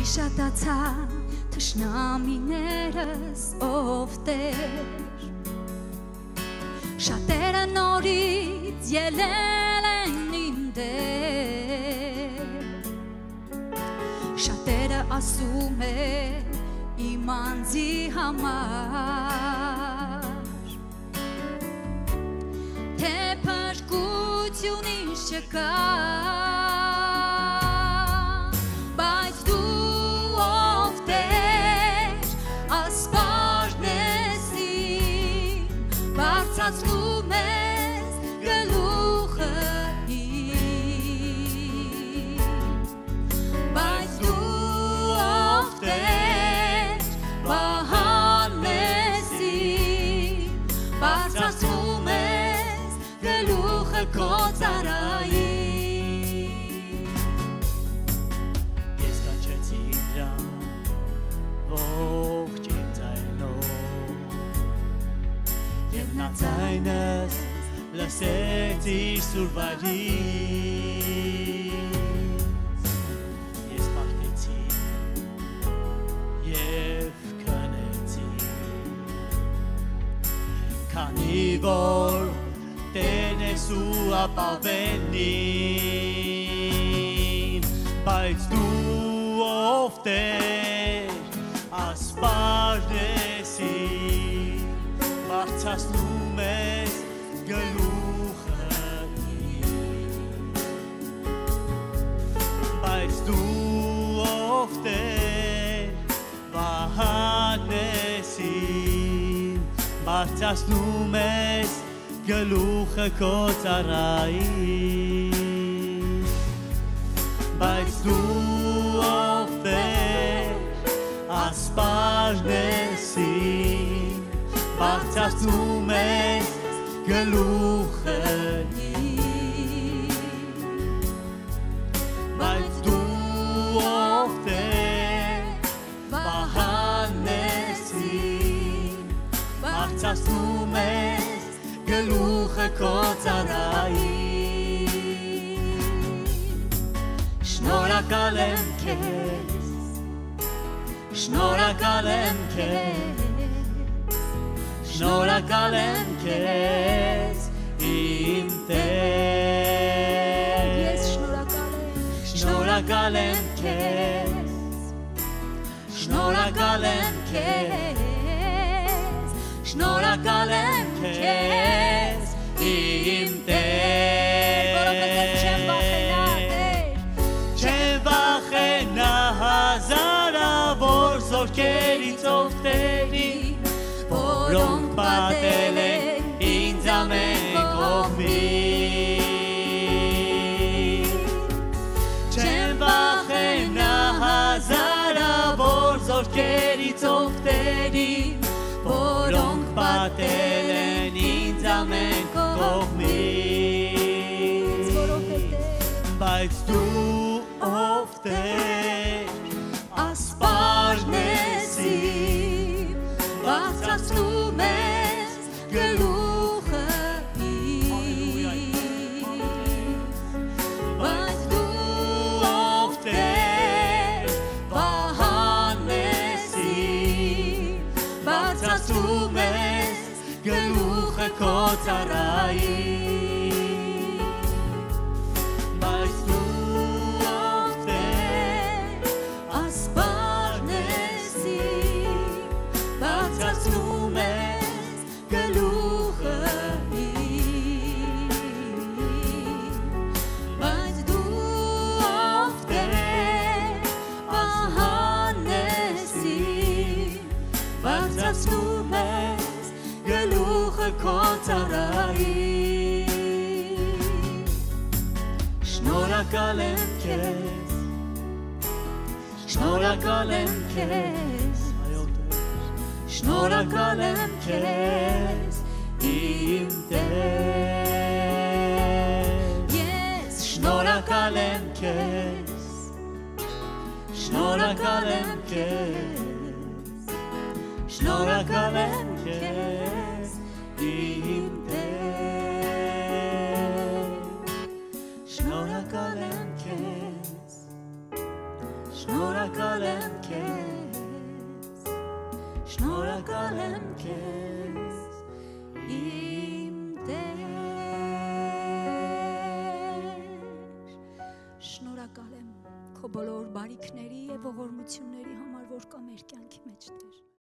Շատացա թշնամիներս ով Տեր Շատերը նորից ելել են իմ դեր Շատերը ասում է իմ անձի համար Թե փրկություն ինձ չկա Բայց դու ով Տեր ասպարն ես իմ Բարձրացնում ես գլուխը իմ Բայց դու ով Տեր վահանն ես իմ Բարձրացնում ես գլուխը քո ծառայի Ձայնս լսեց իր սուր վայրից Ես մաղթեցի և քնեցի Քանի որ Տերն ես ու ապավենին Բայց դու ով Տեր ասպարն ես իմ Բարձրացնում ես գլուխը իմ Բայց դու ով Տեր վահան ես իմ Բարձրացնում ես գլուխը քո ծառայի Բայց դու ով Տեր ասպարն ես իմ Բարձրացնում ես գլուխը իմ Բայց դու ով Տեր վահան ես իմ Բարձրացնում ես գլուխը քո ծառայի Շնորհակալ եմ քեզ Շնորհակալ եմ քեզ Շնորհակալ եմ քեզ իմ Տեր Ես շնորհակալ եմ քեզ Շնորհակալ եմ քեզ Շնորհակալ եմ քեզ իմ Տեր Չեմ վախենա հազարավոր զորքերից ով Տերի Որոնք պատել են ինձ ամեն կողմից Չեմ վախենա հազարավոր զորքերից ով Տերի Որոնք պատել են ինձ ամեն կողմից Բայց դու ով Տեր ասպարն ես իմ Բարձրացնում ես գլուխը իմ Բայց դու ով Տեր վահան ես իմ Բարձրացնում ես գլուխը քո ծառայի Բայց դու ով Տեր ասպարն ես իմ Բարձրացնում ես գլուխը իմ Բայց դու ով Տեր վահան ես իմ Բարձրացնում ես գլուխը քո ծառայի Շնորհակալ եմ քեզ Շնորհակալ եմ քեզ Շնորհակալ եմ քեզ իմ Տեր Ես շնորհակալ եմ քեզ Շնորհակալ եմ քեզ Շնորհակալ եմ քեզ իմ Տեր Շնորհակալ եմ քեզ Շնորհակալ եմ քեզ, շնորհակալ եմ քեզ, իմ Տեր, շնորհակալ եմ քո բոլոր բարիքների եւ ողորմությունների համար, որ կա մեր կյանքի մեջ, Տեր։